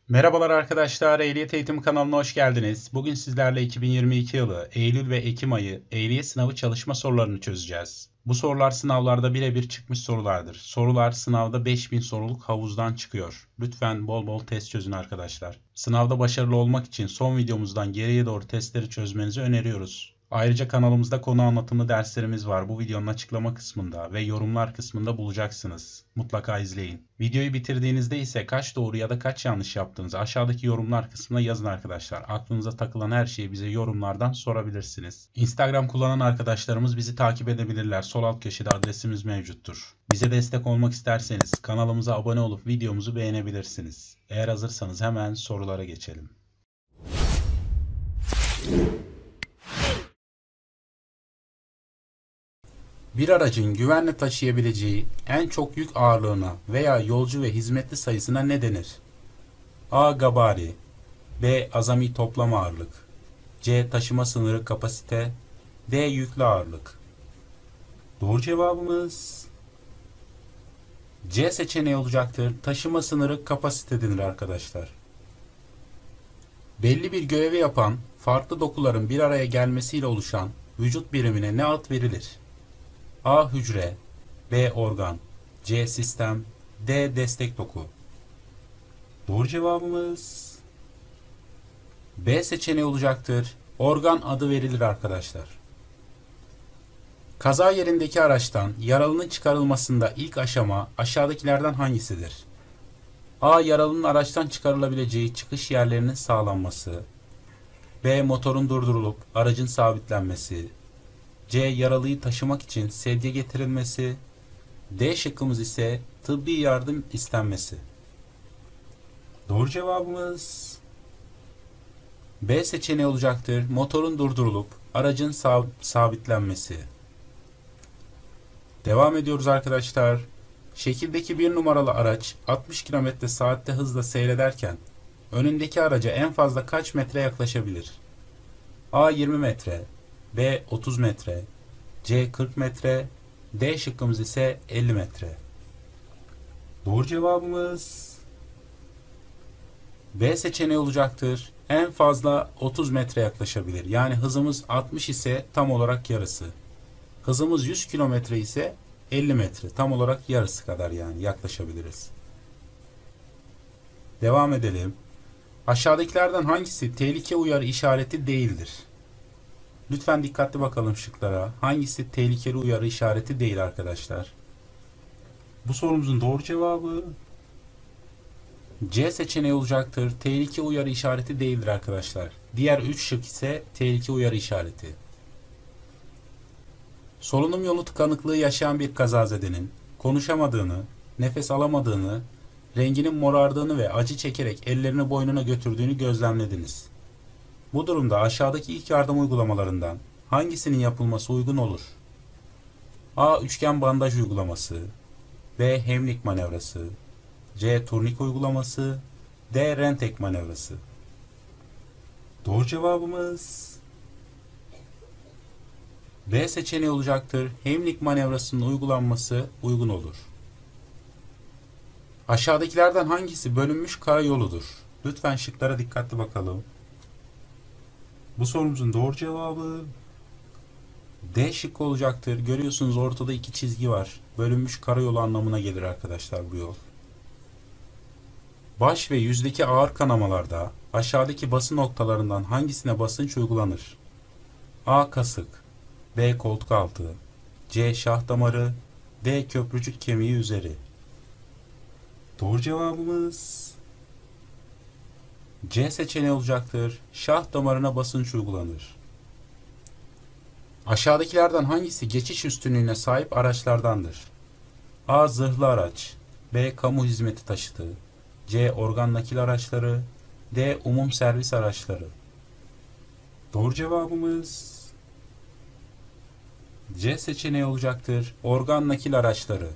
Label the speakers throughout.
Speaker 1: Merhabalar arkadaşlar, Ehliyet Eğitimi kanalına hoş geldiniz. Bugün sizlerle 2022 yılı Eylül ve Ekim ayı ehliyet sınavı çalışma sorularını çözeceğiz. Bu sorular sınavlarda birebir çıkmış sorulardır. Sorular sınavda 5000 soruluk havuzdan çıkıyor. Lütfen bol bol test çözün arkadaşlar. Sınavda başarılı olmak için son videomuzdan geriye doğru testleri çözmenizi öneriyoruz. Ayrıca kanalımızda konu anlatımlı derslerimiz var. Bu videonun açıklama kısmında ve yorumlar kısmında bulacaksınız. Mutlaka izleyin. Videoyu bitirdiğinizde ise kaç doğru ya da kaç yanlış yaptığınızı aşağıdaki yorumlar kısmına yazın arkadaşlar. Aklınıza takılan her şeyi bize yorumlardan sorabilirsiniz. Instagram kullanan arkadaşlarımız bizi takip edebilirler. Sol alt köşede adresimiz mevcuttur. Bize destek olmak isterseniz kanalımıza abone olup videomuzu beğenebilirsiniz. Eğer hazırsanız hemen sorulara geçelim. Bir aracın güvenle taşıyabileceği en çok yük ağırlığına veya yolcu ve hizmetli sayısına ne denir? A. Gabari, B. Azami toplam ağırlık, C. Taşıma sınırı kapasite, D. Yüklü ağırlık. Doğru cevabımız C seçeneği olacaktır. Taşıma sınırı kapasite denir arkadaşlar. Belli bir görevi yapan farklı dokuların bir araya gelmesiyle oluşan vücut birimine ne ad verilir? A. Hücre, B. Organ, C. Sistem, D. Destek doku. Doğru cevabımız B seçeneği olacaktır. Organ adı verilir arkadaşlar. Kaza yerindeki araçtan yaralının çıkarılmasında ilk aşama aşağıdakilerden hangisidir? A. Yaralının araçtan çıkarılabileceği çıkış yerlerinin sağlanması, B. Motorun durdurulup aracın sabitlenmesi, C. Yaralıyı taşımak için sedye getirilmesi, D şıkkımız ise tıbbi yardım istenmesi. Doğru cevabımız B seçeneği olacaktır. Motorun durdurulup aracın sabitlenmesi. Devam ediyoruz arkadaşlar. Şekildeki bir numaralı araç 60 km/saatte hızla seyrederken önündeki araca en fazla kaç metre yaklaşabilir? A. 20 metre, B. 30 metre, C. 40 metre, D şıkkımız ise 50 metre. Doğru cevabımız B seçeneği olacaktır. En fazla 30 metre yaklaşabilir. Yani hızımız 60 ise tam olarak yarısı. Hızımız 100 kilometre ise 50 metre. Tam olarak yarısı kadar yani yaklaşabiliriz. Devam edelim. Aşağıdakilerden hangisi tehlike uyarı işareti değildir? Lütfen dikkatli bakalım şıklara. Hangisi tehlikeli uyarı işareti değil arkadaşlar? Bu sorumuzun doğru cevabı C seçeneği olacaktır. Tehlike uyarı işareti değildir arkadaşlar. Diğer 3 şık ise tehlike uyarı işareti. Solunum yolu tıkanıklığı yaşayan bir kazazedenin konuşamadığını, nefes alamadığını, renginin morardığını ve acı çekerek ellerini boynuna götürdüğünü gözlemlediniz. Bu durumda aşağıdaki ilk yardım uygulamalarından hangisinin yapılması uygun olur? A. Üçgen bandaj uygulaması, B. Heimlich manevrası, C. Turnik uygulaması, D. Rentek manevrası. Doğru cevabımız B seçeneği olacaktır. Heimlich manevrasının uygulanması uygun olur. Aşağıdakilerden hangisi bölünmüş karayoludur? Lütfen şıklara dikkatli bakalım. Bu sorumuzun doğru cevabı D şıkkı olacaktır. Görüyorsunuz ortada iki çizgi var. Bölünmüş karayolu anlamına gelir arkadaşlar bu yol. Baş ve yüzdeki ağır kanamalarda aşağıdaki bası noktalarından hangisine basınç uygulanır? A. Kasık, B. Koltuk altı, C. Şah damarı, D. Köprücük kemiği üzeri. Doğru cevabımız C seçeneği olacaktır. Şah damarına basınç uygulanır. Aşağıdakilerden hangisi geçiş üstünlüğüne sahip araçlardandır? A. Zırhlı araç, B. Kamu hizmeti taşıtı, C. Organ nakil araçları, D. Umum servis araçları. Doğru cevabımız C seçeneği olacaktır. Organ nakil araçları.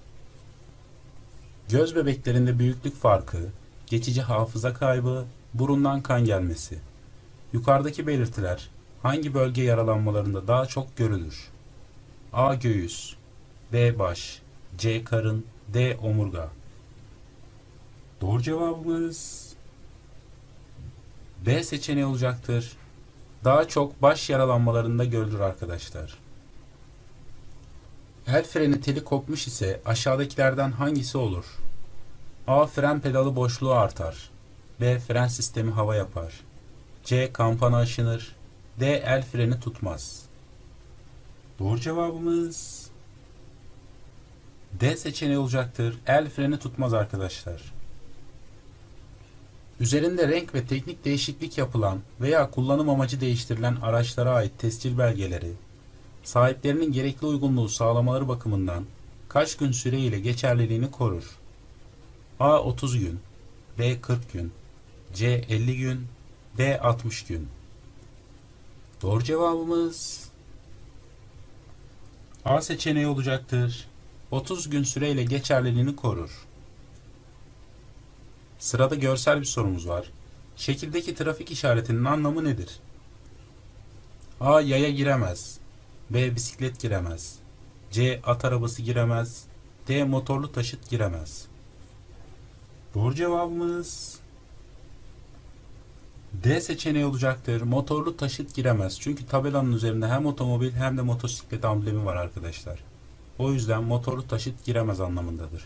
Speaker 1: Göz bebeklerinde büyüklük farkı, geçici hafıza kaybı, burundan kan gelmesi. Yukarıdaki belirtiler hangi bölge yaralanmalarında daha çok görülür? A. Göğüs, B. Baş, C. Karın, D. Omurga. Doğru cevabımız B seçeneği olacaktır. Daha çok baş yaralanmalarında görülür arkadaşlar. El freni teli kopmuş ise aşağıdakilerden hangisi olur? A. Fren pedalı boşluğu artar. B. Fren sistemi hava yapar. C. Kampana aşınır. D. El freni tutmaz. Doğru cevabımız D seçeneği olacaktır. El freni tutmaz arkadaşlar. Üzerinde renk ve teknik değişiklik yapılan veya kullanım amacı değiştirilen araçlara ait tescil belgeleri, sahiplerinin gerekli uygunluğu sağlamaları bakımından kaç gün süreyle geçerliliğini korur? A. 30 gün, B. 40 gün, C. 50 gün, D. 60 gün. Doğru cevabımız A seçeneği olacaktır. 30 gün süreyle geçerliliğini korur. Sırada görsel bir sorumuz var. Şekildeki trafik işaretinin anlamı nedir? A. Yaya giremez. B. Bisiklet giremez. C. At arabası giremez. D. Motorlu taşıt giremez. Doğru cevabımız D seçeneği olacaktır. Motorlu taşıt giremez. Çünkü tabelanın üzerinde hem otomobil hem de motosiklet amblemi var arkadaşlar. O yüzden motorlu taşıt giremez anlamındadır.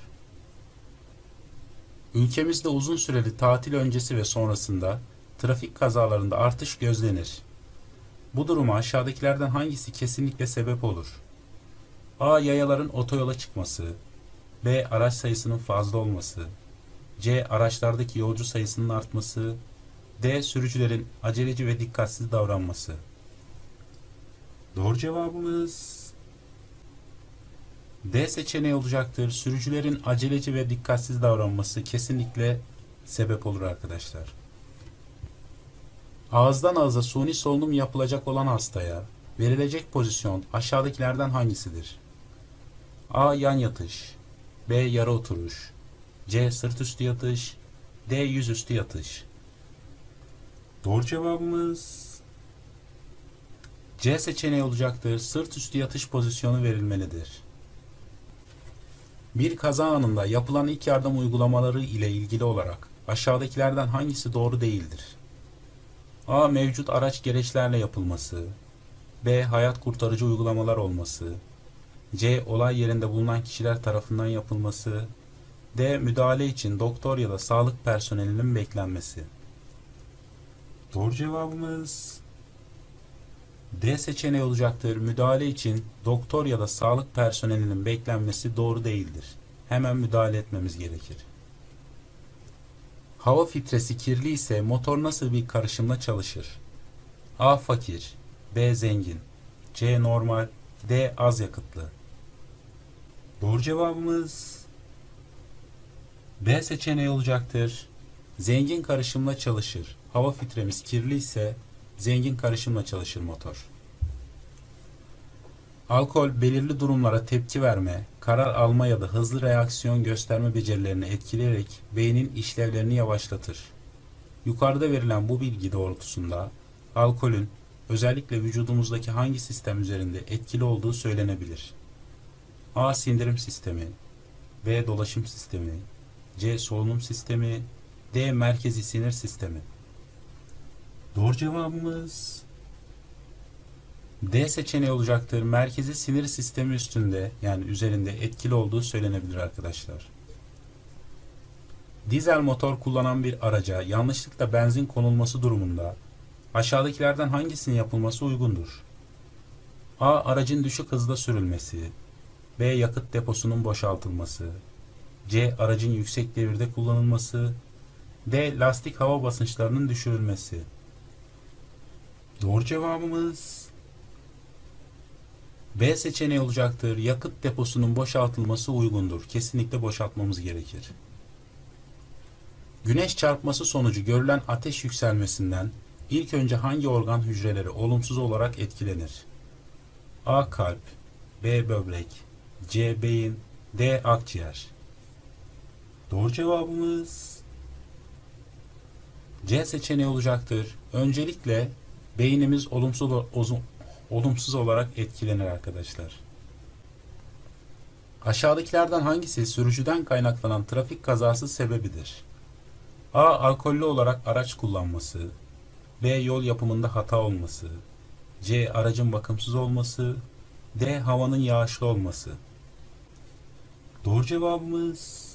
Speaker 1: Ülkemizde uzun süreli tatil öncesi ve sonrasında trafik kazalarında artış gözlenir. Bu duruma aşağıdakilerden hangisi kesinlikle sebep olur? A. Yayaların otoyola çıkması. B. Araç sayısının fazla olması. C. Araçlardaki yolcu sayısının artması. D. Sürücülerin aceleci ve dikkatsiz davranması. Doğru cevabımız D seçeneği olacaktır. Sürücülerin aceleci ve dikkatsiz davranması kesinlikle sebep olur arkadaşlar. Ağızdan ağza suni solunum yapılacak olan hastaya verilecek pozisyon aşağıdakilerden hangisidir? A. Yan yatış. B. Yarı oturuş. C. Sırt üstü yatış. D. Yüzüstü yatış. Doğru cevabımız C seçeneği olacaktır. Sırt üstü yatış pozisyonu verilmelidir. Bir kaza anında yapılan ilk yardım uygulamaları ile ilgili olarak aşağıdakilerden hangisi doğru değildir? A. Mevcut araç gereçlerle yapılması. B. Hayat kurtarıcı uygulamalar olması. C. Olay yerinde bulunan kişiler tarafından yapılması. D. Müdahale için doktor ya da sağlık personelinin beklenmesi. Doğru cevabımız D seçeneği olacaktır. Müdahale için doktor ya da sağlık personelinin beklenmesi doğru değildir. Hemen müdahale etmemiz gerekir. Hava filtresi kirli ise motor nasıl bir karışımla çalışır? A. Fakir. B. Zengin. C. Normal. D. Az yakıtlı. Doğru cevabımız B seçeneği olacaktır. Zengin karışımla çalışır. Hava filtremiz kirli ise zengin karışımla çalışır motor. Alkol belirli durumlara tepki verme, karar alma ya da hızlı reaksiyon gösterme becerilerini etkileyerek beynin işlevlerini yavaşlatır. Yukarıda verilen bu bilgi doğrultusunda alkolün özellikle vücudumuzdaki hangi sistem üzerinde etkili olduğu söylenebilir? A. Sindirim sistemi. B. Dolaşım sistemi. C. Solunum sistemi. D. Merkezi sinir sistemi. Doğru cevabımız D seçeneği olacaktır. Merkezi sinir sistemi üstünde yani üzerinde etkili olduğu söylenebilir arkadaşlar. Dizel motor kullanan bir araca yanlışlıkla benzin konulması durumunda aşağıdakilerden hangisinin yapılması uygundur? A. Aracın düşük hızda sürülmesi. B. Yakıt deposunun boşaltılması. C. Aracın yüksek devirde kullanılması. D. Lastik hava basınçlarının düşürülmesi. Doğru cevabımız B seçeneği olacaktır. Yakıt deposunun boşaltılması uygundur. Kesinlikle boşaltmamız gerekir. Güneş çarpması sonucu görülen ateş yükselmesinden ilk önce hangi organ hücreleri olumsuz olarak etkilenir? A. Kalp. B. Böbrek. C. Beyin. D. Akciğer. Doğru cevabımız C seçeneği olacaktır. Öncelikle beynimiz olumsuz olarak etkilenir arkadaşlar. Aşağıdakilerden hangisi sürücüden kaynaklanan trafik kazası sebebidir? A. Alkollü olarak araç kullanması. B. Yol yapımında hata olması. C. Aracın bakımsız olması. D. Havanın yağışlı olması. Doğru cevabımız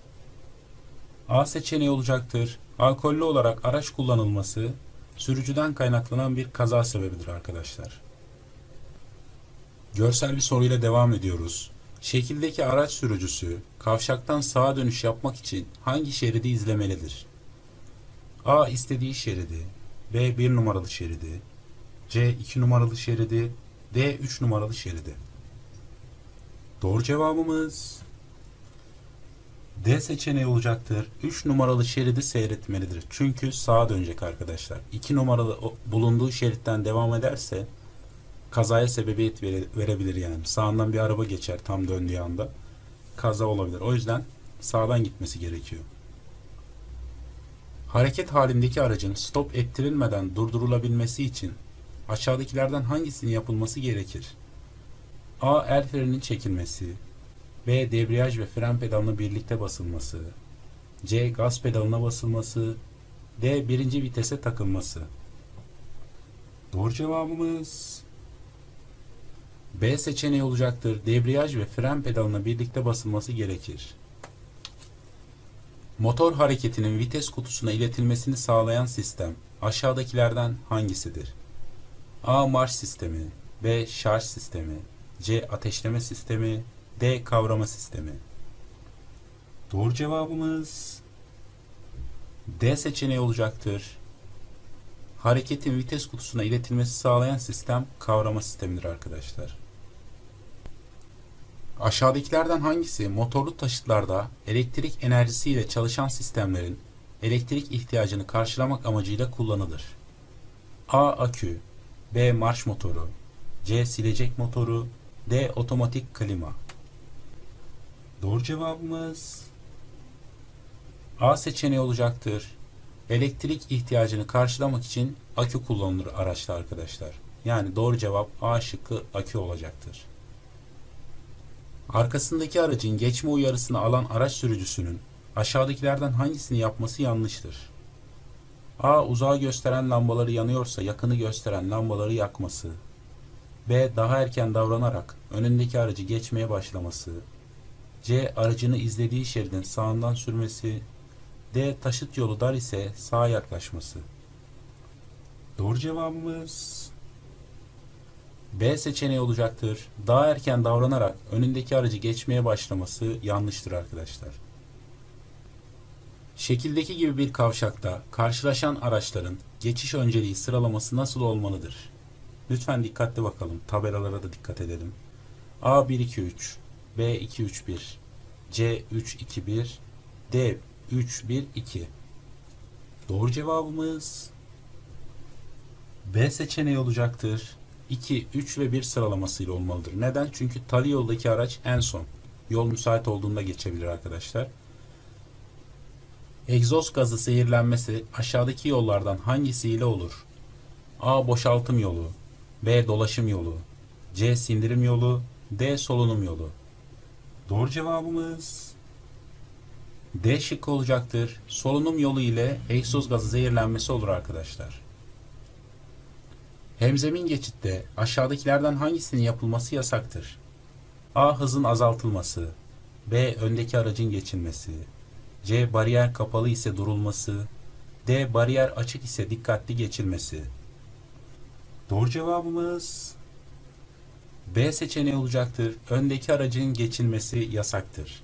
Speaker 1: A seçeneği olacaktır. Alkollü olarak araç kullanılması sürücüden kaynaklanan bir kaza sebebidir arkadaşlar. Görsel bir soruyla devam ediyoruz. Şekildeki araç sürücüsü kavşaktan sağa dönüş yapmak için hangi şeridi izlemelidir? A. İstediği şeridi. B. 1 numaralı şeridi. C. 2 numaralı şeridi. D. 3 numaralı şeridi. Doğru cevabımız D seçeneği olacaktır. 3 numaralı şeridi seyretmelidir. Çünkü sağa dönecek arkadaşlar. 2 numaralı bulunduğu şeritten devam ederse kazaya sebebiyet verebilir yani. Sağından bir araba geçer tam döndüğü anda. Kaza olabilir. O yüzden sağdan gitmesi gerekiyor. Hareket halindeki aracın stop ettirilmeden durdurulabilmesi için aşağıdakilerden hangisinin yapılması gerekir? A. El freninin çekilmesi. B. Debriyaj ve fren pedalına birlikte basılması. C. Gaz pedalına basılması. D. Birinci vitese takılması. Doğru cevabımız B seçeneği olacaktır. Debriyaj ve fren pedalına birlikte basılması gerekir. Motor hareketinin vites kutusuna iletilmesini sağlayan sistem aşağıdakilerden hangisidir? A. Marş sistemi. B. Şarj sistemi. C. Ateşleme sistemi. D. Kavrama sistemi. Doğru cevabımız D seçeneği olacaktır. Hareketin vites kutusuna iletilmesi sağlayan sistem kavrama sistemidir arkadaşlar. Aşağıdakilerden hangisi motorlu taşıtlarda elektrik enerjisiyle çalışan sistemlerin elektrik ihtiyacını karşılamak amacıyla kullanılır? A. Akü. B. Marş motoru. C. Silecek motoru. D. Otomatik klima. Doğru cevabımız A seçeneği olacaktır. Elektrik ihtiyacını karşılamak için akü kullanılır araçta arkadaşlar. Yani doğru cevap A şıkkı akü olacaktır. Arkasındaki aracın geçme uyarısını alan araç sürücüsünün aşağıdakilerden hangisini yapması yanlıştır? A. Uzağı gösteren lambaları yanıyorsa yakını gösteren lambaları yakması. B. Daha erken davranarak önündeki aracı geçmeye başlaması. C. Aracını izlediği şeridin sağından sürmesi. D. Taşıt yolu dar ise sağa yaklaşması. Doğru cevabımız B seçeneği olacaktır. Daha erken davranarak önündeki aracı geçmeye başlaması yanlıştır arkadaşlar. Şekildeki gibi bir kavşakta karşılaşan araçların geçiş önceliği sıralaması nasıl olmalıdır? Lütfen dikkatli bakalım. Tabelalara da dikkat edelim. A 1-2-3, B 2-3-1, C 3-2-1, D 3-1-2. Doğru cevabımız B seçeneği olacaktır. 2, 3 ve 1 sıralamasıyla olmalıdır. Neden? Çünkü tali yoldaki araç en son. Yol müsait olduğunda geçebilir arkadaşlar. Egzoz gazı zehirlenmesi aşağıdaki yollardan hangisiyle olur? A. Boşaltım yolu. B. Dolaşım yolu. C. Sindirim yolu. D. Solunum yolu. Doğru cevabımız D şıkkı olacaktır. Solunum yolu ile egzoz gazı zehirlenmesi olur arkadaşlar. Hemzemin geçitte aşağıdakilerden hangisinin yapılması yasaktır? A. Hızın azaltılması. B. Öndeki aracın geçilmesi. C. Bariyer kapalı ise durulması. D. Bariyer açık ise dikkatli geçilmesi. Doğru cevabımız B seçeneği olacaktır. Öndeki aracın geçilmesi yasaktır.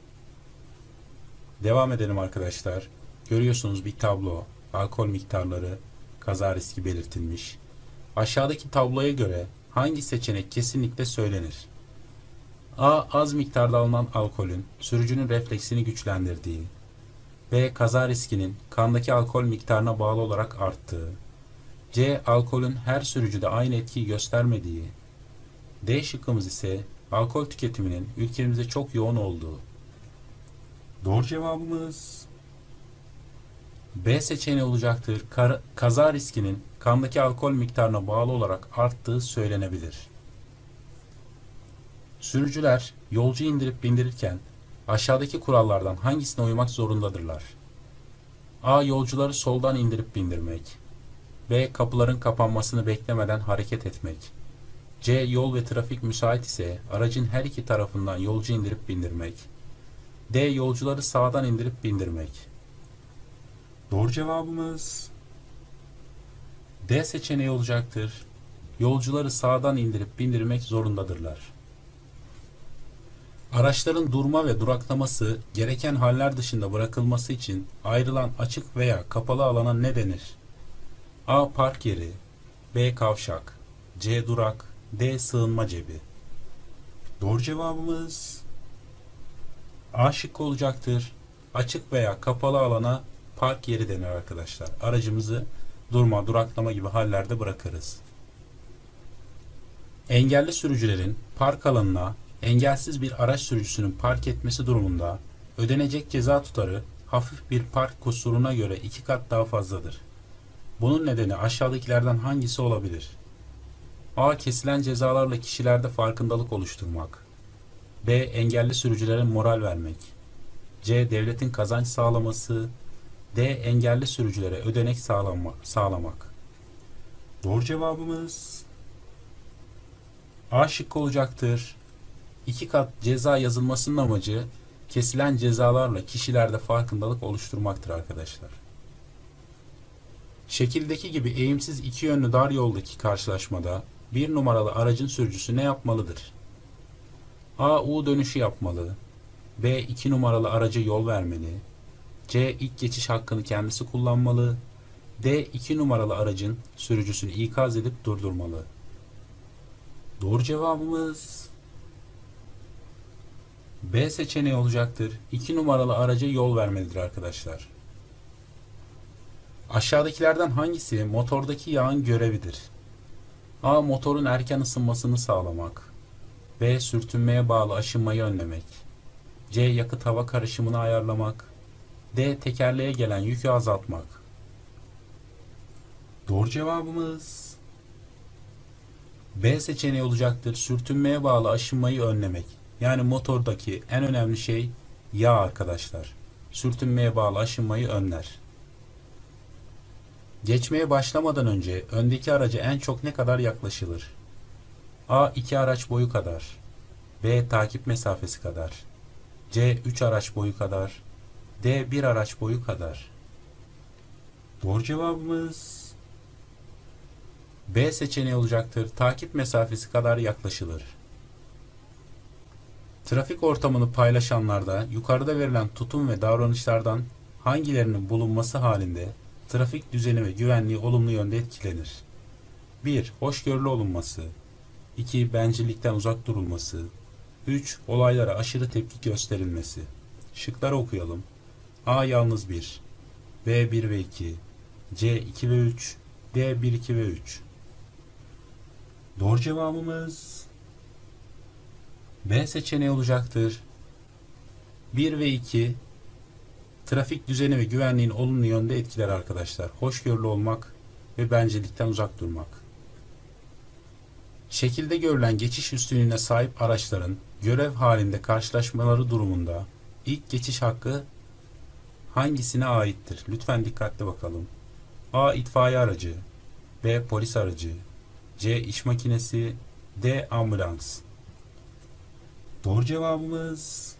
Speaker 1: Devam edelim arkadaşlar. Görüyorsunuz bir tablo. Alkol miktarları, kaza riski belirtilmiş. Aşağıdaki tabloya göre hangi seçenek kesinlikle söylenir? A. Az miktarda alınan alkolün sürücünün refleksini güçlendirdiği. B. Kaza riskinin kandaki alkol miktarına bağlı olarak arttığı. C. Alkolün her sürücüde aynı etkiyi göstermediği. D şıkkımız ise alkol tüketiminin ülkemizde çok yoğun olduğu. Doğru cevabımız B seçeneği olacaktır. Kaza riskinin kandaki alkol miktarına bağlı olarak arttığı söylenebilir. Sürücüler yolcu indirip bindirirken aşağıdaki kurallardan hangisine uymak zorundadırlar? A. Yolcuları soldan indirip bindirmek. B. Kapıların kapanmasını beklemeden hareket etmek. C. Yol ve trafik müsait ise aracın her iki tarafından yolcu indirip bindirmek. D. Yolcuları sağdan indirip bindirmek. Doğru cevabımız D seçeneği olacaktır. Yolcuları sağdan indirip bindirmek zorundadırlar. Araçların durma ve duraklaması gereken haller dışında bırakılması için ayrılan açık veya kapalı alana ne denir? A. Park yeri, B. Kavşak, C. Durak, D. Sığınma cebi. Doğru cevabımız A şıkkı olacaktır. Açık veya kapalı alana park yeri denir arkadaşlar. Aracımızı durma, duraklama gibi hallerde bırakırız. Engelli sürücülerin park alanına engelsiz bir araç sürücüsünün park etmesi durumunda ödenecek ceza tutarı hafif bir park kusuruna göre 2 kat daha fazladır. Bunun nedeni aşağıdakilerden hangisi olabilir? A. Kesilen cezalarla kişilerde farkındalık oluşturmak. B. Engelli sürücülere moral vermek. C. Devletin kazanç sağlaması. D. Engelli sürücülere ödenek sağlamak. Doğru cevabımız A şıkkı olacaktır. 2 kat ceza yazılmasının amacı kesilen cezalarla kişilerde farkındalık oluşturmaktır arkadaşlar. Şekildeki gibi eğimsiz iki yönlü dar yoldaki karşılaşmada bir numaralı aracın sürücüsü ne yapmalıdır? A. U dönüşü yapmalı. B. 2 numaralı araca yol vermeli. C. İlk geçiş hakkını kendisi kullanmalı. D. 2 numaralı aracın sürücüsünü ikaz edip durdurmalı. Doğru cevabımız B seçeneği olacaktır. 2 numaralı araca yol vermelidir arkadaşlar. Aşağıdakilerden hangisi motordaki yağın görevidir? A. Motorun erken ısınmasını sağlamak. B. Sürtünmeye bağlı aşınmayı önlemek. C. Yakıt hava karışımını ayarlamak. D. Tekerleğe gelen yükü azaltmak. Doğru cevabımız B seçeneği olacaktır. Sürtünmeye bağlı aşınmayı önlemek. Yani motordaki en önemli şey yağ arkadaşlar. Sürtünmeye bağlı aşınmayı önler. Geçmeye başlamadan önce öndeki araca en çok ne kadar yaklaşılır? A. 2 araç boyu kadar. B. Takip mesafesi kadar. C. 3 araç boyu kadar. D. 1 araç boyu kadar. Doğru cevabımız B seçeneği olacaktır. Takip mesafesi kadar yaklaşılır. Trafik ortamını paylaşanlarda yukarıda verilen tutum ve davranışlardan hangilerinin bulunması halinde trafik düzeni ve güvenliği olumlu yönde etkilenir? 1. Hoşgörülü olunması. 2. Bencillikten uzak durulması. 3. Olaylara aşırı tepki gösterilmesi. Şıkları okuyalım. A. Yalnız 1. B. 1 ve 2. C. 2 ve 3. D. 1, 2 ve 3. Doğru cevabımız B seçeneği olacaktır. 1 ve 2 trafik düzeni ve güvenliğin olumlu yönde etkiler arkadaşlar. Hoşgörülü olmak ve bencillikten uzak durmak. Şekilde görülen geçiş üstünlüğüne sahip araçların görev halinde karşılaşmaları durumunda ilk geçiş hakkı hangisine aittir? Lütfen dikkatli bakalım. A. İtfaiye aracı. B. Polis aracı. C. İş makinesi. D. Ambulans. Doğru cevabımız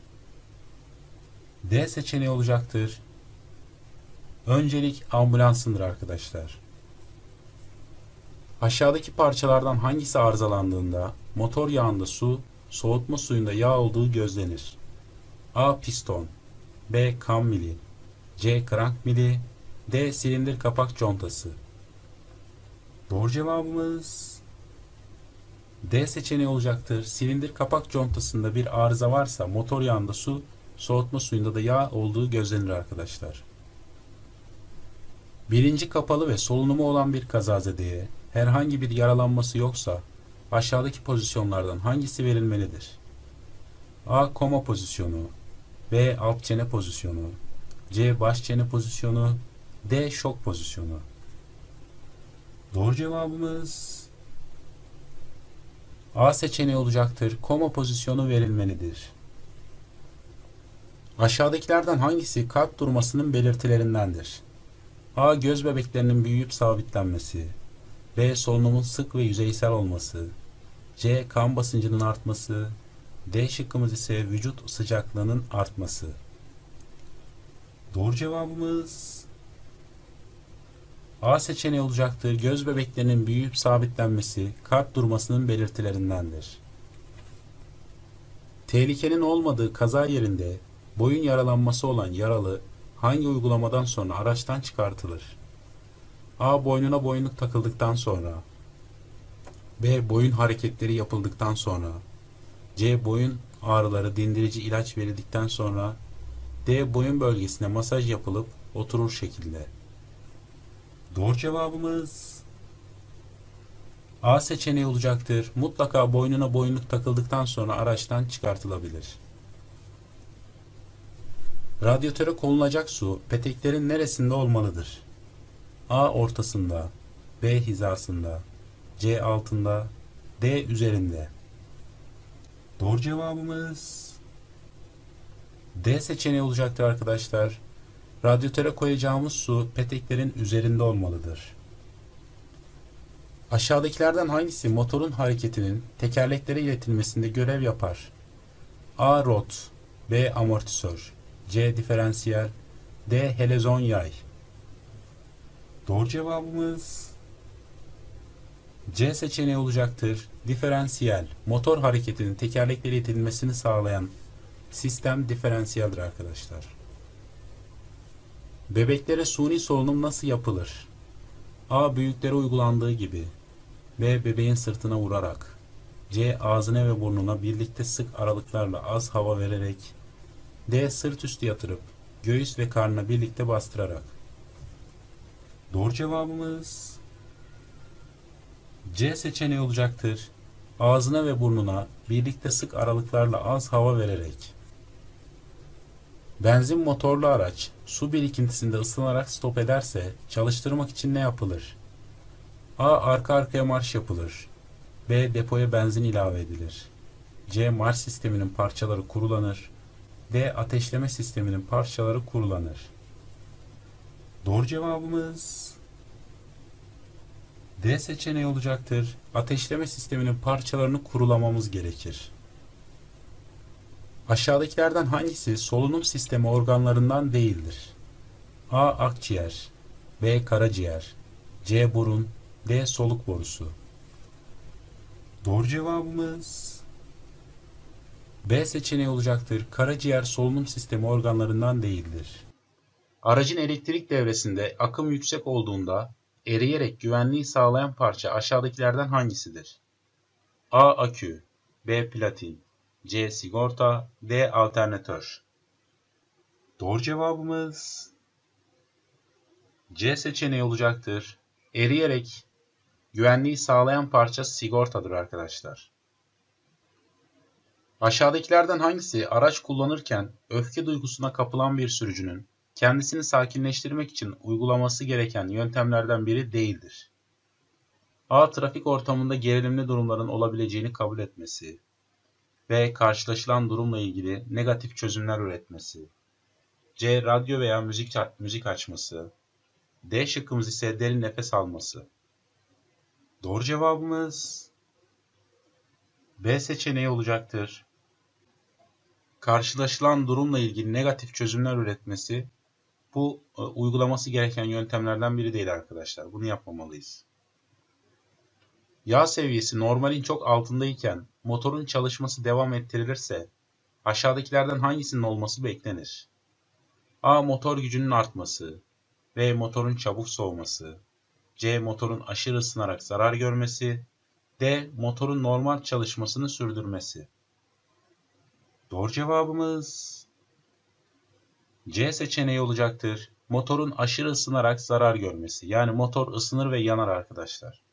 Speaker 1: D seçeneği olacaktır. Öncelik ambulansındır arkadaşlar. Aşağıdaki parçalardan hangisi arızalandığında motor yağında su, soğutma suyunda yağ olduğu gözlenir? A. Piston. B. Kam mili. C. Krank mili. D. Silindir kapak contası. Doğru cevabımız D seçeneği olacaktır. Silindir kapak contasında bir arıza varsa motor yağında su, soğutma suyunda da yağ olduğu gözlenir arkadaşlar. Bilinci kapalı ve solunumu olan bir kazazedeye herhangi bir yaralanması yoksa aşağıdaki pozisyonlardan hangisi verilmelidir? A. Koma pozisyonu. B. Alt çene pozisyonu. C. Baş çene pozisyonu. D. Şok pozisyonu. Doğru cevabımız A seçeneği olacaktır. Koma pozisyonu verilmelidir. Aşağıdakilerden hangisi kalp durmasının belirtilerindendir? A. Göz bebeklerinin büyüyüp sabitlenmesi. B. Solunumun sık ve yüzeysel olması. C. Kan basıncının artması. D şıkkımız ise vücut sıcaklığının artması. Doğru cevabımız A seçeneği olacaktır. Göz bebeklerinin büyüyüp sabitlenmesi kalp durmasının belirtilerindendir. Tehlikenin olmadığı kaza yerinde boyun yaralanması olan yaralı hangi uygulamadan sonra araçtan çıkartılır? A. Boynuna boyunluk takıldıktan sonra. B. Boyun hareketleri yapıldıktan sonra. C. Boyun ağrıları dindirici ilaç verildikten sonra. D. Boyun bölgesine masaj yapılıp oturur şekilde. Doğru cevabımız A seçeneği olacaktır. Mutlaka boynuna boyunluk takıldıktan sonra araçtan çıkartılabilir. Radyatöre konulacak su peteklerin neresinde olmalıdır? A. Ortasında. B. Hizasında. C. Altında. D. Üzerinde. Doğru cevabımız D seçeneği olacaktır arkadaşlar. Radyatöre koyacağımız su peteklerin üzerinde olmalıdır. Aşağıdakilerden hangisi motorun hareketinin tekerleklere iletilmesinde görev yapar? A. Rot. B. Amortisör. C. Diferansiyel. D. Helezon yay. Doğru cevabımız C seçeneği olacaktır. Diferansiyel. Motor hareketinin tekerleklere iletilmesini sağlayan sistem diferansiyeldir arkadaşlar. Bebeklere suni solunum nasıl yapılır? A. Büyüklere uygulandığı gibi. B. Bebeğin sırtına vurarak. C. Ağzına ve burnuna birlikte sık aralıklarla az hava vererek. D. Sırt üstü yatırıp göğüs ve karnına birlikte bastırarak. Doğru cevabımız C seçeneği olacaktır. Ağzına ve burnuna birlikte sık aralıklarla az hava vererek. Benzin motorlu araç su birikintisinde ısınarak stop ederse çalıştırmak için ne yapılır? A. Arka arkaya marş yapılır. B. Depoya benzin ilave edilir. C. Marş sisteminin parçaları kurulanır. D. Ateşleme sisteminin parçaları kurulanır. Doğru cevabımız D seçeneği olacaktır. Ateşleme sisteminin parçalarını kurulamamız gerekir. Aşağıdakilerden hangisi solunum sistemi organlarından değildir? A. Akciğer. B. Karaciğer. C. Burun. D. Soluk borusu. Doğru cevabımız B seçeneği olacaktır. Karaciğer solunum sistemi organlarından değildir. Aracın elektrik devresinde akım yüksek olduğunda eriyerek güvenliği sağlayan parça aşağıdakilerden hangisidir? A. Akü. B. Platin. C. Sigorta. D. Alternatör. Doğru cevabımız C seçeneği olacaktır. Eriyerek güvenliği sağlayan parça sigortadır arkadaşlar. Aşağıdakilerden hangisi araç kullanırken öfke duygusuna kapılan bir sürücünün kendisini sakinleştirmek için uygulaması gereken yöntemlerden biri değildir? A. Trafik ortamında gerilimli durumların olabileceğini kabul etmesi. B. Karşılaşılan durumla ilgili negatif çözümler üretmesi. C. Radyo veya müzik açması. D şıkkımız ise derin nefes alması. Doğru cevabımız B seçeneği olacaktır. Karşılaşılan durumla ilgili negatif çözümler üretmesi bu uygulaması gereken yöntemlerden biri değil arkadaşlar. Bunu yapmamalıyız. Yağ seviyesi normalin çok altındayken motorun çalışması devam ettirilirse aşağıdakilerden hangisinin olması beklenir? A. Motor gücünün artması. B. Motorun çabuk soğuması. C. Motorun aşırı ısınarak zarar görmesi. D. Motorun normal çalışmasını sürdürmesi. Doğru cevabımız C seçeneği olacaktır. Motorun aşırı ısınarak zarar görmesi. Yani motor ısınır ve yanar arkadaşlar.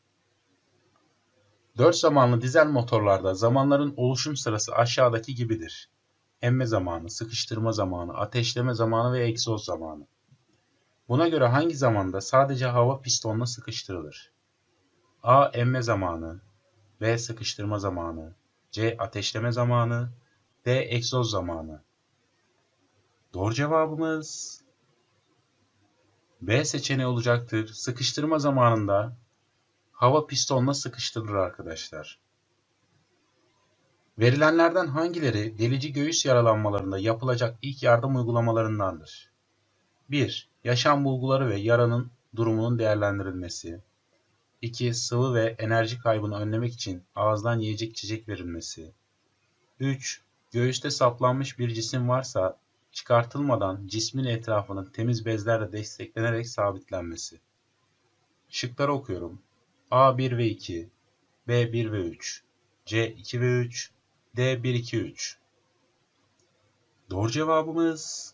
Speaker 1: 4 zamanlı dizel motorlarda zamanların oluşum sırası aşağıdaki gibidir. Emme zamanı, sıkıştırma zamanı, ateşleme zamanı ve egzoz zamanı. Buna göre hangi zamanda sadece hava pistonla sıkıştırılır? A. Emme zamanı. B. Sıkıştırma zamanı. C. Ateşleme zamanı. D. Egzoz zamanı. Doğru cevabımız B seçeneği olacaktır. Sıkıştırma zamanında hava pistonla sıkıştırılır arkadaşlar. Verilenlerden hangileri delici göğüs yaralanmalarında yapılacak ilk yardım uygulamalarındandır? 1. Yaşam bulguları ve yaranın durumunun değerlendirilmesi. 2. Sıvı ve enerji kaybını önlemek için ağızdan yiyecek içecek verilmesi. 3. Göğüste saplanmış bir cisim varsa çıkartılmadan cismin etrafının temiz bezlerle desteklenerek sabitlenmesi. Şıkları okuyorum. A 1 ve 2, B 1 ve 3, C 2 ve 3, D 1 2 3. Doğru cevabımız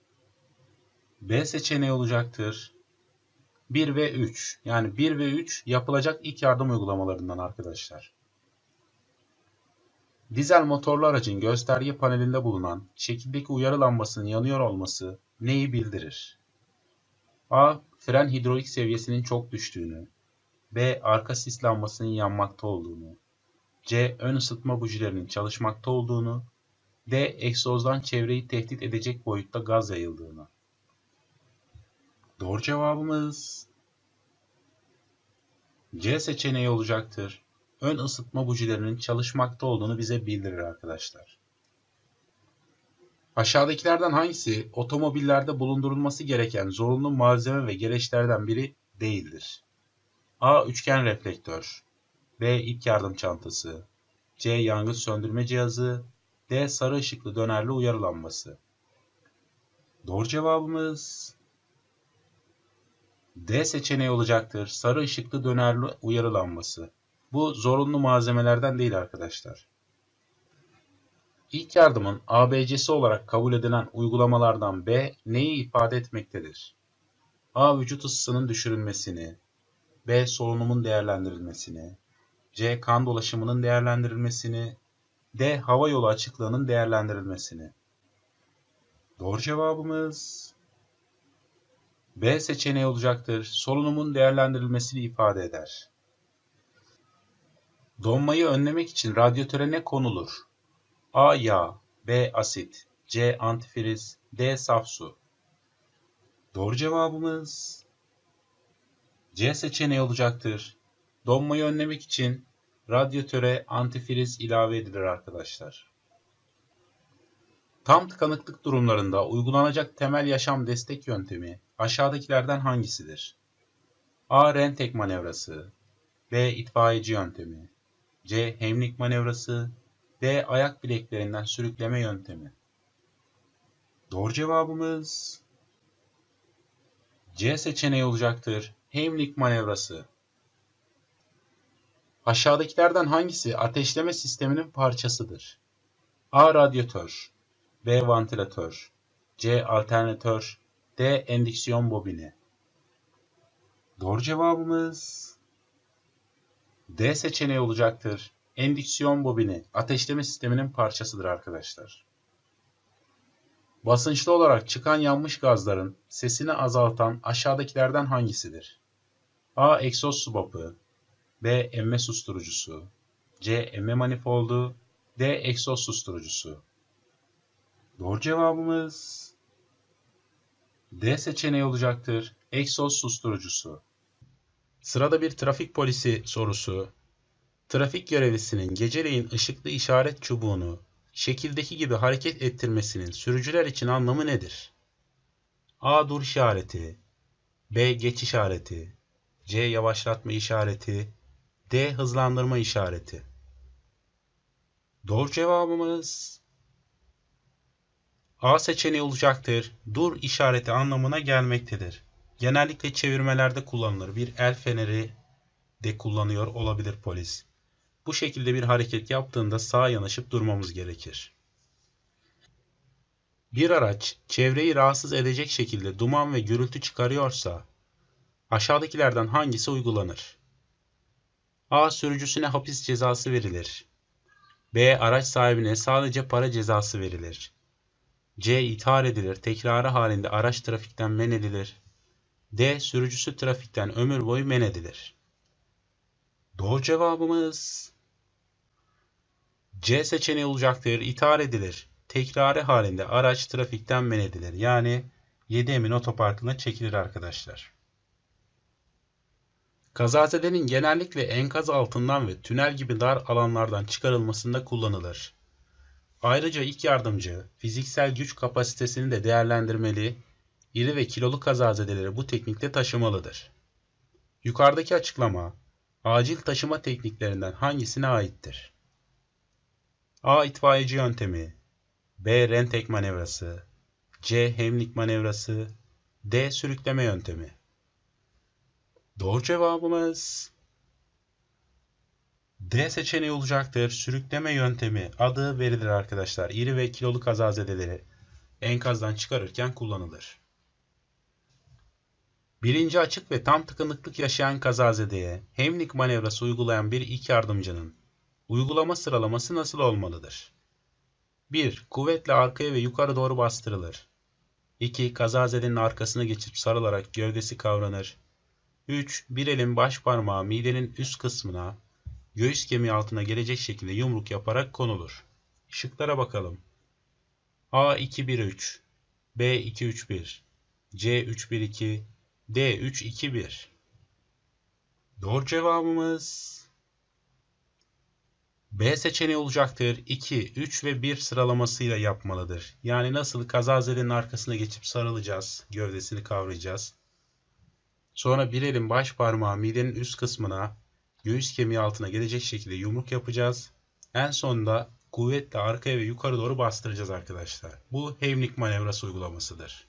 Speaker 1: B seçeneği olacaktır. 1 ve 3. Yani 1 ve 3 yapılacak ilk yardım uygulamalarından arkadaşlar. Dizel motorlu aracın gösterge panelinde bulunan şekildeki uyarı lambasının yanıyor olması neyi bildirir? A. Fren hidrolik seviyesinin çok düştüğünü. B. Arka sis lambasının yanmakta olduğunu. C. Ön ısıtma bujilerinin çalışmakta olduğunu. D. Egzozdan çevreyi tehdit edecek boyutta gaz yayıldığını. Doğru cevabımız C seçeneği olacaktır. Ön ısıtma bujilerinin çalışmakta olduğunu bize bildirir arkadaşlar. Aşağıdakilerden hangisi otomobillerde bulundurulması gereken zorunlu malzeme ve gereçlerden biri değildir? A. Üçgen reflektör. B. İlk yardım çantası. C. Yangın söndürme cihazı. D. Sarı ışıklı dönerli uyarı lambası. Doğru cevabımız D seçeneği olacaktır. Sarı ışıklı dönerli uyarı lambası. Bu zorunlu malzemelerden değil arkadaşlar. İlk yardımın ABC'si olarak kabul edilen uygulamalardan B neyi ifade etmektedir? A. Vücut ısısının düşürülmesini. B. Solunumun değerlendirilmesini. C. Kan dolaşımının değerlendirilmesini. D. Hava yolu açıklığının değerlendirilmesini. Doğru cevabımız B seçeneği olacaktır. Solunumun değerlendirilmesini ifade eder. Donmayı önlemek için radyatöre ne konulur? A. Yağ. B. Asit. C. Antifriz. D. Saf su. Doğru cevabımız C seçeneği olacaktır. Donmayı önlemek için radyatöre antifriz ilave edilir arkadaşlar. Tam tıkanıklık durumlarında uygulanacak temel yaşam destek yöntemi aşağıdakilerden hangisidir? A. Rentek manevrası. B. İtfaiyeci yöntemi. C. Heimlich manevrası. D. Ayak bileklerinden sürükleme yöntemi. Doğru cevabımız C seçeneği olacaktır. Heimlich manevrası. Aşağıdakilerden hangisi ateşleme sisteminin parçasıdır? A. Radyatör. B. Vantilatör. C. Alternatör. D. Endüksiyon bobini. Doğru cevabımız D seçeneği olacaktır. Endüksiyon bobini ateşleme sisteminin parçasıdır arkadaşlar. Basınçlı olarak çıkan yanmış gazların sesini azaltan aşağıdakilerden hangisidir? A. Egzoz subapı. B. Emme susturucusu. C. Emme manifoldu. D. Egzoz susturucusu. Doğru cevabımız D seçeneği olacaktır. Egzoz susturucusu. Sırada bir trafik polisi sorusu. Trafik görevlisinin geceleyin ışıklı işaret çubuğunu şekildeki gibi hareket ettirmesinin sürücüler için anlamı nedir? A. Dur işareti. B. Geç işareti. C. Yavaşlatma işareti. D. Hızlandırma işareti. Doğru cevabımız A seçeneği olacaktır. Dur işareti anlamına gelmektedir. Genellikle çevirmelerde kullanılır. Bir el feneri de kullanıyor olabilir polis. Bu şekilde bir hareket yaptığında sağa yanaşıp durmamız gerekir. Bir araç çevreyi rahatsız edecek şekilde duman ve gürültü çıkarıyorsa aşağıdakilerden hangisi uygulanır? A. Sürücüsüne hapis cezası verilir. B. Araç sahibine sadece para cezası verilir. C. İthal edilir. Tekrarı halinde araç trafikten men edilir. D. Sürücüsü trafikten ömür boyu men edilir. Doğru cevabımız C seçeneği olacaktır. İthal edilir. Tekrarı halinde araç trafikten men edilir. Yani 7 Emin Otoparkı'na çekilir arkadaşlar. Kazazedenin genellikle enkaz altından ve tünel gibi dar alanlardan çıkarılmasında kullanılır. Ayrıca ilk yardımcı, fiziksel güç kapasitesini de değerlendirmeli, iri ve kilolu kazazedeleri bu teknikle taşımalıdır. Yukarıdaki açıklama, acil taşıma tekniklerinden hangisine aittir? A. İtfaiyeci yöntemi, B. Rentek manevrası, C. Hemlik manevrası, D. Sürükleme yöntemi. Doğru cevabımız D seçeneği olacaktır. Sürükleme yöntemi adı verilir arkadaşlar. İri ve kilolu kazazedeleri enkazdan çıkarırken kullanılır. Birinci açık ve tam tıkanıklık yaşayan kazazedeye Hemlik manevrası uygulayan bir ilk yardımcının uygulama sıralaması nasıl olmalıdır? 1. Kuvvetle arkaya ve yukarı doğru bastırılır. 2. Kazazedenin arkasına geçip sarılarak gövdesi kavranır. 3. Bir elin baş parmağı midenin üst kısmına, göğüs kemiği altına gelecek şekilde yumruk yaparak konulur. Şıklara bakalım. A 2-1-3, B 2-3-1, C 3-1-2, D 3-2-1. Doğru cevabımız B seçeneği olacaktır. 2, 3 ve 1 sıralamasıyla yapmalıdır. Yani nasıl kazazedenin arkasına geçip sarılacağız, gövdesini kavrayacağız. Sonra bir elin baş parmağı midenin üst kısmına, göğüs kemiği altına gelecek şekilde yumruk yapacağız. En sonunda kuvvetle arkaya ve yukarı doğru bastıracağız arkadaşlar. Bu Hemlik manevrası uygulamasıdır.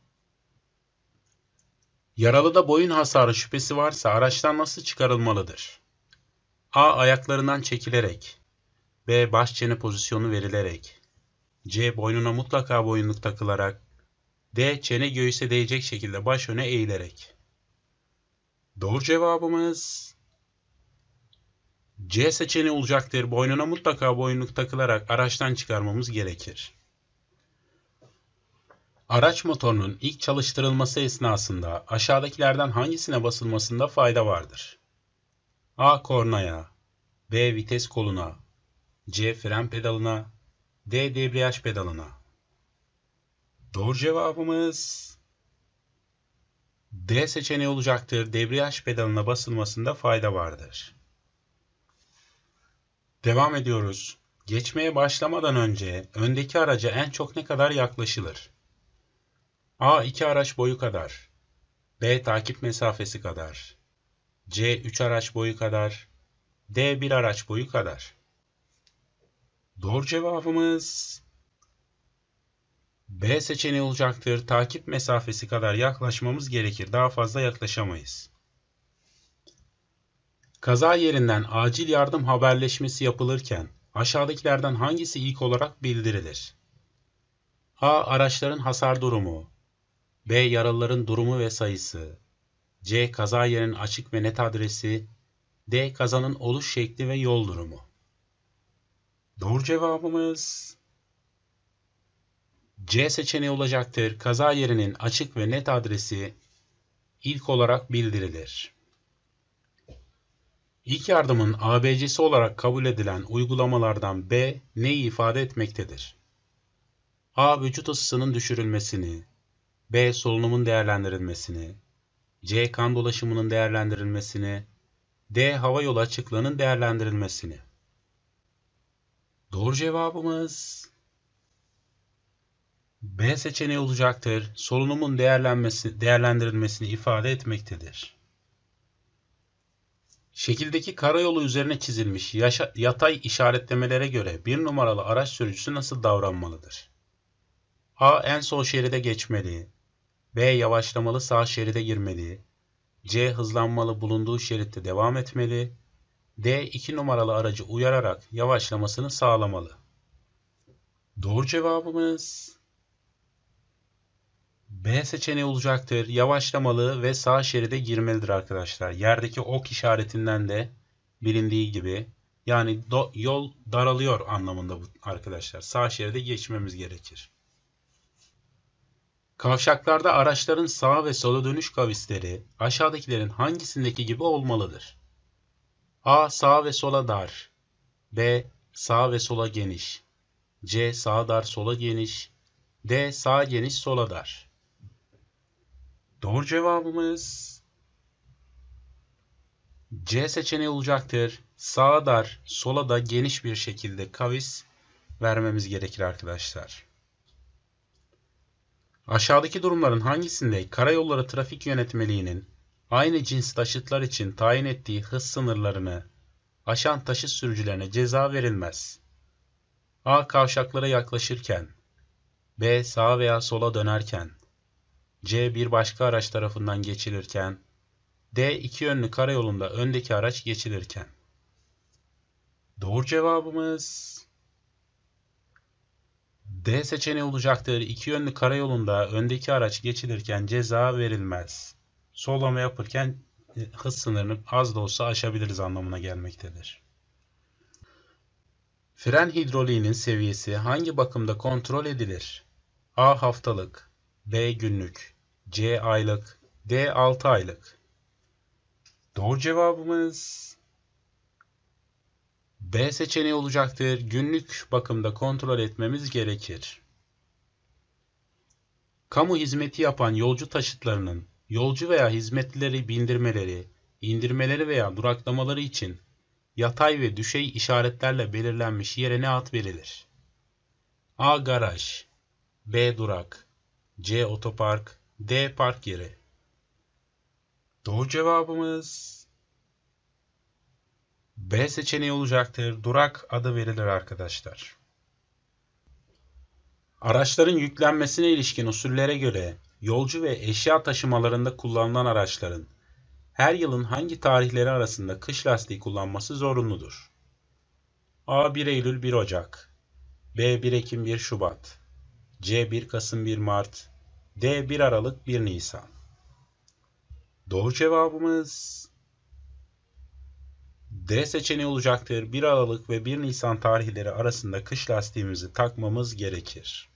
Speaker 1: Yaralıda boyun hasarı şüphesi varsa araçtan nasıl çıkarılmalıdır? A. Ayaklarından çekilerek, B. Baş çene pozisyonu verilerek, C. Boynuna mutlaka boyunluk takılarak, D. Çene göğüse değecek şekilde baş öne eğilerek. Doğru cevabımız C seçeneği olacaktır. Boynuna mutlaka boyunluk takılarak araçtan çıkarmamız gerekir. Araç motorunun ilk çalıştırılması esnasında aşağıdakilerden hangisine basılmasında fayda vardır? A. Kornaya, B. Vites koluna, C. Fren pedalına, D. Debriyaj pedalına. Doğru cevabımız D seçeneği olacaktır. Debriyaj pedalına basılmasında fayda vardır. Devam ediyoruz. Geçmeye başlamadan önce öndeki araca en çok ne kadar yaklaşılır? A. 2 araç boyu kadar, B. Takip mesafesi kadar, C. 3 araç boyu kadar, D. 1 araç boyu kadar. Doğru cevabımız B seçeneği olacaktır. Takip mesafesi kadar yaklaşmamız gerekir. Daha fazla yaklaşamayız. Kaza yerinden acil yardım haberleşmesi yapılırken aşağıdakilerden hangisi ilk olarak bildirilir? A. Araçların hasar durumu, B. Yaralıların durumu ve sayısı, C. Kaza yerinin açık ve net adresi, D. Kazanın oluş şekli ve yol durumu. Doğru cevabımız C seçeneği olacaktır. Kaza yerinin açık ve net adresi ilk olarak bildirilir. İlk yardımın ABC'si olarak kabul edilen uygulamalardan B neyi ifade etmektedir? A. Vücut ısısının düşürülmesini, B. Solunumun değerlendirilmesini, C. Kan dolaşımının değerlendirilmesini, D. Hava yolu açıklığının değerlendirilmesini. Doğru cevabımız B seçeneği olacaktır. Solunumun değerlendirilmesini ifade etmektedir. Şekildeki karayolu üzerine çizilmiş yatay işaretlemelere göre bir numaralı araç sürücüsü nasıl davranmalıdır? A. En sol şeride geçmeli, B. Yavaşlamalı sağ şeride girmeli, C. Hızlanmalı bulunduğu şeritte devam etmeli, D. 2 numaralı aracı uyararak yavaşlamasını sağlamalı. Doğru cevabımız B seçeneği olacaktır. Yavaşlamalı ve sağ şeride girmelidir arkadaşlar. Yerdeki ok işaretinden de bilindiği gibi yani yol daralıyor anlamında bu arkadaşlar. Sağ şeride geçmemiz gerekir. Kavşaklarda araçların sağa ve sola dönüş kavisleri aşağıdakilerin hangisindeki gibi olmalıdır? A. Sağa ve sola dar, B. Sağa ve sola geniş, C. Sağa dar sola geniş, D. Sağa geniş sola dar. Doğru cevabımız C seçeneği olacaktır. Sağa dar, sola da geniş bir şekilde kavis vermemiz gerekir arkadaşlar. Aşağıdaki durumların hangisinde karayolları trafik yönetmeliğinin aynı cins taşıtlar için tayin ettiği hız sınırlarını aşan taşıt sürücülerine ceza verilmez? A. Kavşaklara yaklaşırken, B. Sağa veya sola dönerken, C. Bir başka araç tarafından geçilirken, D. İki yönlü karayolunda öndeki araç geçilirken. Doğru cevabımız D seçeneği olacaktır. İki yönlü karayolunda öndeki araç geçilirken ceza verilmez. Sollama yapırken hız sınırını az da olsa aşabiliriz anlamına gelmektedir. Fren hidroliğinin seviyesi hangi bakımda kontrol edilir? A. Haftalık, B. Günlük, C. Aylık, D. 6 aylık. Doğru cevabımız B seçeneği olacaktır. Günlük bakımda kontrol etmemiz gerekir. Kamu hizmeti yapan yolcu taşıtlarının yolcu veya hizmetlileri bindirmeleri, indirmeleri veya duraklamaları için yatay ve düşey işaretlerle belirlenmiş yere ne ad verilir? A. Garaj, B. Durak, C. Otopark, D. Park yeri. Doğru cevabımız B seçeneği olacaktır. Durak adı verilir arkadaşlar. Araçların yüklenmesine ilişkin usullere göre yolcu ve eşya taşımalarında kullanılan araçların her yılın hangi tarihleri arasında kış lastiği kullanması zorunludur? A. 1 Eylül 1 Ocak, B. 1 Ekim 1 Şubat, C. 1 Kasım 1 Mart, D. 1 Aralık 1 Nisan. Doğru cevabımız D seçeneği olacaktır. 1 Aralık ve 1 Nisan tarihleri arasında kış lastiğimizi takmamız gerekir.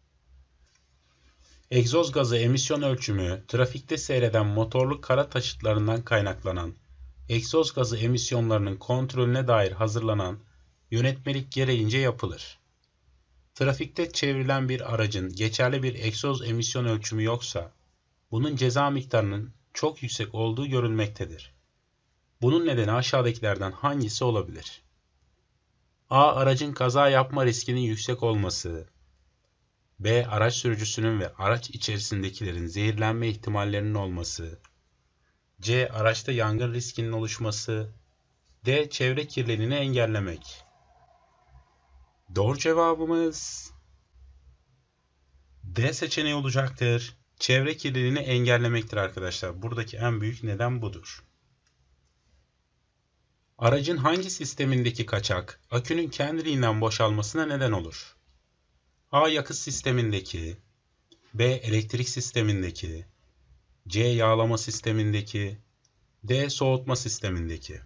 Speaker 1: Egzoz gazı emisyon ölçümü, trafikte seyreden motorlu kara taşıtlarından kaynaklanan egzoz gazı emisyonlarının kontrolüne dair hazırlanan yönetmelik gereğince yapılır. Trafikte çevrilen bir aracın geçerli bir egzoz emisyon ölçümü yoksa, bunun ceza miktarının çok yüksek olduğu görülmektedir. Bunun nedeni aşağıdakilerden hangisi olabilir? A. Aracın kaza yapma riskinin yüksek olması, B. Araç sürücüsünün ve araç içerisindekilerin zehirlenme ihtimallerinin olması, C. Araçta yangın riskinin oluşması, D. Çevre kirliliğini engellemek. Doğru cevabımız D seçeneği olacaktır. Çevre kirliliğini engellemektir arkadaşlar. Buradaki en büyük neden budur. Aracın hangi sistemindeki kaçak akünün kendiliğinden boşalmasına neden olur? A. Yakıt sistemindeki, B. Elektrik sistemindeki, C. Yağlama sistemindeki, D. Soğutma sistemindeki.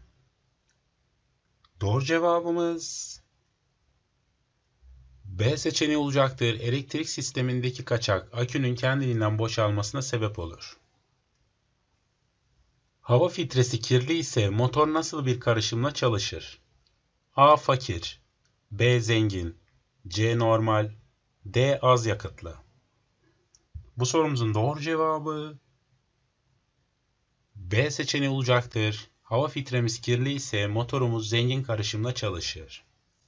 Speaker 1: Doğru cevabımız B seçeneği olacaktır. Elektrik sistemindeki kaçak akünün kendiliğinden boşalmasına sebep olur. Hava filtresi kirli ise motor nasıl bir karışımla çalışır? A. Fakir, B. Zengin, C. Normal, D. Az yakıtlı. Bu sorumuzun doğru cevabı B seçeneği olacaktır. Hava filtremiz kirli ise motorumuz zengin karışımla çalışır.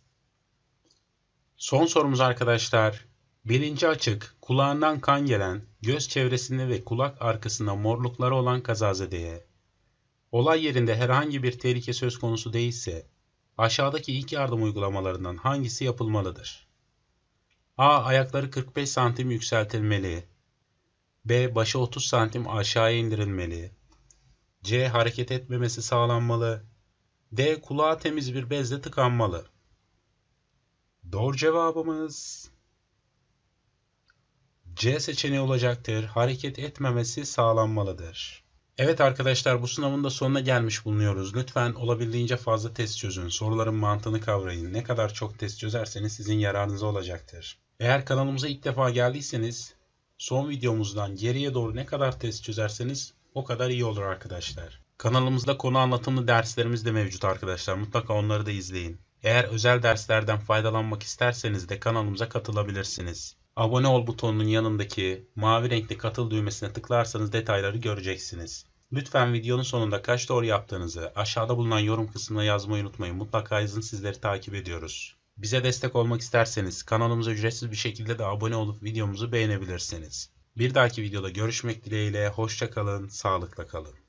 Speaker 1: Son sorumuz arkadaşlar. Bilinci açık, kulağından kan gelen, göz çevresinde ve kulak arkasında morlukları olan kazazedeye, olay yerinde herhangi bir tehlike söz konusu değilse, aşağıdaki ilk yardım uygulamalarından hangisi yapılmalıdır? A. Ayakları 45 santim yükseltilmeli. B. Başı 30 santim aşağıya indirilmeli. C. Hareket etmemesi sağlanmalı. D. Kulağı temiz bir bezle tıkanmalı. Doğru cevabımız C seçeneği olacaktır. Hareket etmemesi sağlanmalıdır. Evet arkadaşlar, bu sınavın da sonuna gelmiş bulunuyoruz. Lütfen olabildiğince fazla test çözün. Soruların mantığını kavrayın. Ne kadar çok test çözerseniz sizin yararınıza olacaktır. Eğer kanalımıza ilk defa geldiyseniz son videomuzdan geriye doğru ne kadar test çözerseniz o kadar iyi olur arkadaşlar. Kanalımızda konu anlatımlı derslerimiz de mevcut arkadaşlar. Mutlaka onları da izleyin. Eğer özel derslerden faydalanmak isterseniz de kanalımıza katılabilirsiniz. Abone ol butonunun yanındaki mavi renkli katıl düğmesine tıklarsanız detayları göreceksiniz. Lütfen videonun sonunda kaç doğru yaptığınızı aşağıda bulunan yorum kısmına yazmayı unutmayın. Mutlaka yazın, sizleri takip ediyoruz. Bize destek olmak isterseniz kanalımıza ücretsiz bir şekilde de abone olup videomuzu beğenebilirsiniz. Bir dahaki videoda görüşmek dileğiyle, hoşça kalın, sağlıkla kalın.